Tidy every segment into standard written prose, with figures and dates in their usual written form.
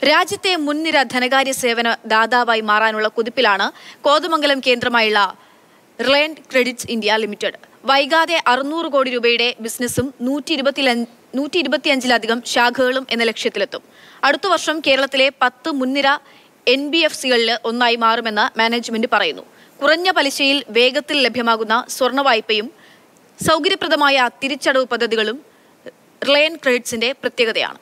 രാജ്യത്തെ മുൻനിര ധനകാര്യ സേവന ദാതാവായി മാറാനുള്ള കുതിപ്പിലാണ് കോതമംഗലം കേന്ദ്രമായുള്ള റിലയൻസ് ക്രെഡിറ്റ്സ് ഇന്ത്യ ലിമിറ്റഡ്. വൈകാതെ 600 കോടി രൂപയുടെ ബിസിനസ്സും 125ലധികം ശാഖകളും എന്ന ലക്ഷ്യത്തിലെത്തും. അടുത്ത വർഷം കേരളത്തിലെ 10 മുൻനിര NBFCകളിൽ ഒന്നായി മാറുമെന്ന് മാനേജ്മെന്റ് പറയുന്നു. കുറഞ്ഞ പലിശയിൽ വേഗത്തിൽ ലഭ്യമാകുന്ന സ്വർണ്ണ വായ്പയും സൗകര്യപ്രദമായ തിരിച്ചടവ് പദ്ധതികളും റിലയൻസ് ക്രെഡിറ്റ്സിന്റെ പ്രത്യേകതയാണ്.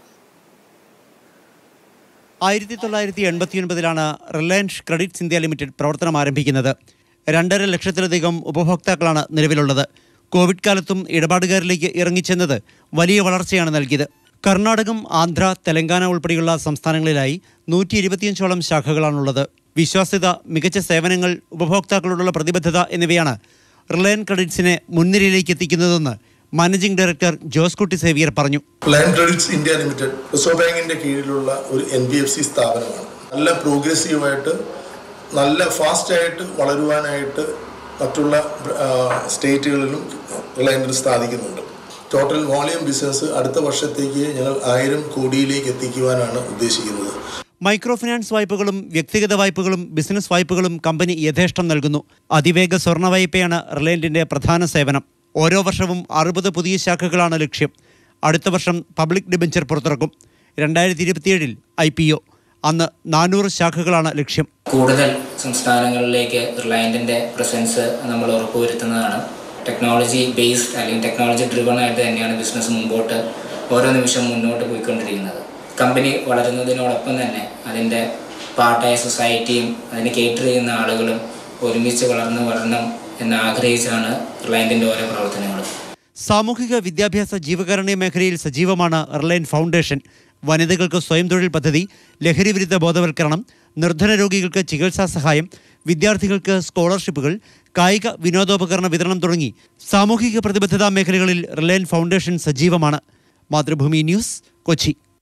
1989 റിലയൻസ് ക്രെഡിറ്റ്സ് ഇന്ത്യ ലിമിറ്റഡ് പ്രവർത്തനം ആരംഭിക്കുന്നത്. 2.5 ലക്ഷത്തിലധികം ഉപഭോക്താക്കളാണ് നിലവിലുള്ളത്. കോവിഡ് കാലത്തും ഇടപാടുകാരിലേക്ക് ഇറങ്ങിച്ചെന്നത് വലിയ വളർച്ചയാണ് നൽകിയത്. കർണാടകം, ആന്ധ്ര, തെലങ്കാന ഉൾപ്പെടെയുള്ള സംസ്ഥാനങ്ങളിലായി 125ഓളം ശാഖകളാണുള്ളത്. വിശ്വാസ്യത, മികച്ച സേവനങ്ങൾ, ഉപഭോക്താക്കളോടുള്ള പ്രതിബദ്ധത എന്നിവയാണ് റിലയൻസ് ക്രെഡിറ്റ്സിനെ മുൻനിരയിലേക്ക് എത്തിക്കുന്നതെന്ന് മാനേജിംഗ് ഡയറക്ടർ ജോസ്കുട്ടി സേവിയർ പറഞ്ഞു. Reliance credits India limited reserve ബാങ്കിന്റെ കീഴിലുള്ള ഒരു NBFC സ്ഥാപനമാണ്. നല്ല പ്രോഗ്രസീവായിട്ട്, നല്ല ഫാസ്റ്റായിട്ട് വളരുവാനായിട്ട് മറ്റുള്ള സ്റ്റേറ്റുകളിലും റിലയൻസിന് സാധിക്കുന്നുണ്ട്. ടോട്ടൽ വോളിയം ബിസിനസ് അടുത്ത വർഷത്തേക്ക് ഞങ്ങൾ 1000 കോടിയിലേക്ക് എത്തിക്കുവാനാണ് ഉദ്ദേശിക്കുന്നത്. മൈക്രോ ഫിനാൻസ് വായ്പകളും വ്യക്തിഗത വായ്പകളും ബിസിനസ് വായ്പകളും കമ്പനി യഥേഷ്ടം നൽകുന്നു. അതിവേഗ സ്വർണ്ണ വായ്പയാണ് റിലയൻസിന്റെ പ്രധാന സേവനം. ഓരോ വർഷവും 60 പുതിയ ശാഖകളാണ് ലക്ഷ്യം. അടുത്ത വർഷം പബ്ലിക് ഡിബഞ്ചർ പുറത്തിറക്കും. 2027 IPO. അന്ന് 400 ശാഖകളാണ് ലക്ഷ്യം. കൂടുതൽ സംസ്ഥാനങ്ങളിലേക്ക് റിലയൻസിന്റെ പ്രസൻസ് നമ്മൾ ഉറപ്പുവരുത്തുന്നതാണ്. ടെക്നോളജി ബേസ്ഡ് അല്ലെങ്കിൽ ടെക്നോളജി ഡ്രിവൺ ആയിട്ട് തന്നെയാണ് ബിസിനസ് മുമ്പോട്ട് ഓരോ നിമിഷം മുന്നോട്ട് പോയിക്കൊണ്ടിരിക്കുന്നത്. കമ്പനി വളരുന്നതിനോടൊപ്പം തന്നെ അതിൻ്റെ പാർട്ടായ സൊസൈറ്റിയും അതിനെ കേറ്റർ ചെയ്യുന്ന ആളുകളും ഒരുമിച്ച് വരണം എന്ന് ആഗ്രഹിച്ചാണ് റിലയൻസിന്റെ ഓരോ പ്രവർത്തനങ്ങളും. സാമൂഹിക വിദ്യാഭ്യാസ ജീവകാരുണ്യ മേഖലയിൽ സജീവമാണ് റിലയൻസ് ഫൗണ്ടേഷൻ. വനിതകൾക്ക് സ്വയം തൊഴിൽ പദ്ധതി, ലഹരിവിരുദ്ധ ബോധവൽക്കരണം, നിർധന രോഗികൾക്ക് ചികിത്സാ സഹായം, വിദ്യാർത്ഥികൾക്ക് സ്കോളർഷിപ്പുകൾ, കായിക വിനോദോപകരണ വിതരണം തുടങ്ങി സാമൂഹിക പ്രതിബദ്ധതാ മേഖലകളിൽ റിലയൻസ് ഫൗണ്ടേഷൻ സജീവമാണ്. മാതൃഭൂമി ന്യൂസ്, കൊച്ചി.